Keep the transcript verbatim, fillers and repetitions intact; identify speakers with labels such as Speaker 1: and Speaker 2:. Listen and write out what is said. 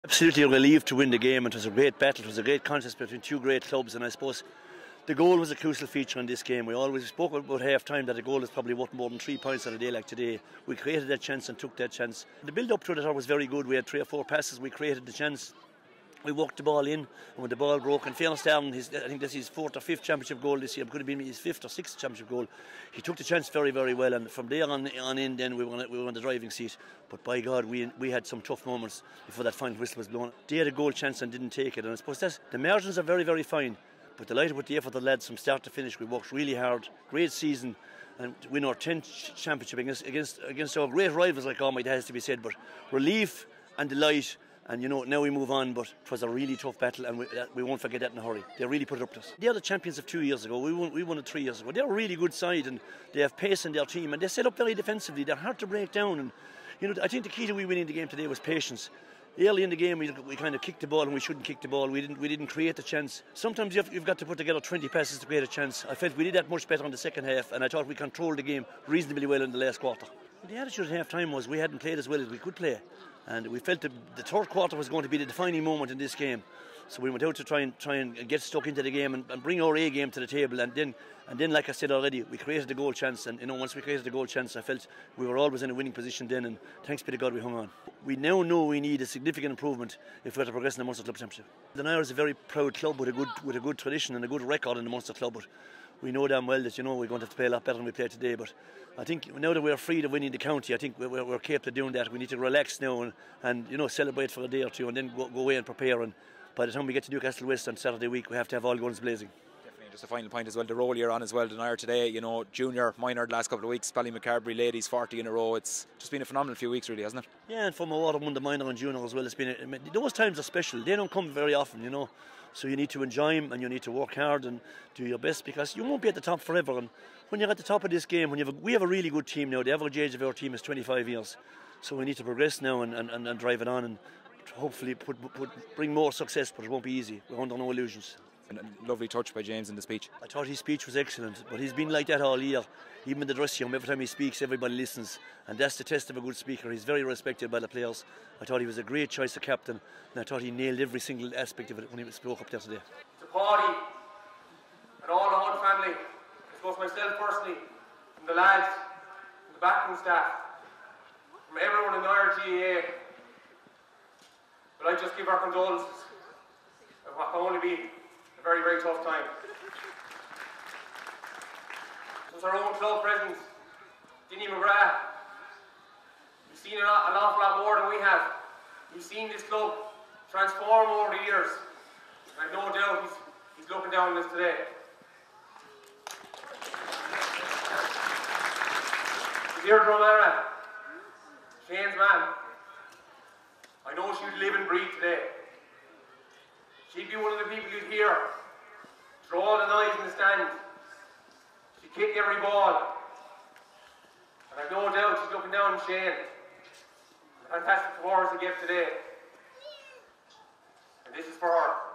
Speaker 1: Absolutely relieved to win the game. It was a great battle. It was a great contest between two great clubs, and I suppose the goal was a crucial feature in this game. We always spoke about half time that a goal is probably worth more than three points on a day like today. We created that chance and took that chance. The build up to it was very good. We had three or four passes. We created the chance. We walked the ball in, and when the ball broke, and fairness down, his, I think this is his fourth or fifth championship goal this year. It could have been his fifth or sixth championship goal. He took the chance very, very well, and from there on, on in, then we were, on, we were on the driving seat. But by God, we we had some tough moments before that final whistle was blown. They had a goal chance and didn't take it, and I suppose that's, the margins are very, very fine. But delighted with the effort of the lads from start to finish. We worked really hard, great season, and win our tenth championship against against against our great rivals like Conway, has to be said. But relief and delight. And you know, now we move on, but it was a really tough battle, and we, uh, we won't forget that in a hurry. They really put it up to us. They are the champions of two years ago. We won, we won it three years ago. They're a really good side, and they have pace in their team, and they set up very defensively. They're hard to break down, and you know, I think the key to we winning the game today was patience. Early in the game, we, we kind of kicked the ball, and we shouldn't kick the ball. We didn't, we didn't create the chance. Sometimes you've, you've got to put together twenty passes to create a chance. I felt we did that much better in the second half, and I thought we controlled the game reasonably well in the last quarter. The attitude at half time was we hadn't played as well as we could play. And we felt that the third quarter was going to be the defining moment in this game. So we went out to try and try and get stuck into the game and, and bring our A game to the table. And then, and then, like I said already, we created the goal chance. And you know, once we created the goal chance, I felt we were always in a winning position then. And thanks be to God, we hung on. We now know we need a significant improvement if we're to progress in the Munster Club Championship. The Nire is a very proud club with a good with a good tradition and a good record in the Munster Club. But we know damn well that, you know, we're going to have to play a lot better than we played today. But I think now that we're free to winning the county, I think we're, we're capable of doing that. We need to relax now and, and you know, celebrate for a day or two, and then go, go away and prepare. And by the time we get to Newcastle West on Saturday week, we have to have all guns blazing. Definitely. Just a final point as well, the role you're on as well, the Nire today, you know, junior, minor the last couple of weeks, Ballymacarbry ladies, forty in a row. It's just been a phenomenal few weeks really, hasn't it? Yeah, and for my water won the minor and junior as well. It's been a, I mean, those times are special. They don't come very often, you know. So you need to enjoy them, and you need to work hard and do your best, because you won't be at the top forever. And when you're at the top of this game, when you have a, we have a really good team now. The average age of our team is twenty-five years. So we need to progress now and, and, and drive it on, and hopefully put, put, bring more success, but it won't be easy. We're under no illusions. And a lovely touch by James in the speech. I thought his speech was excellent, but he's been like that all year. Even in the dressing room, every time he speaks, everybody listens. And that's the test of a good speaker. He's very respected by the players. I thought he was a great choice of captain, and I thought he nailed every single aspect of it when he spoke up there today.
Speaker 2: To Paddy and all the Hunt family, I suppose myself personally, from the lads, from the backroom staff, from everyone in the Nire G A A, but I just give our condolences of what can only be a very, very tough time. Since our own club president, Dinny McGrath, we've seen an awful lot more than we have. We've seen this club transform over the years. I have no doubt he's, he's looking down on this today. Dear O'Mara, Shane's man, I know she'd live and breathe today. She'd be one of the people you'd hear through all the noise in the stand. She'd kick every ball. And I've no doubt she's looking down on Shane. A fantastic performance he gave today. And this is for her.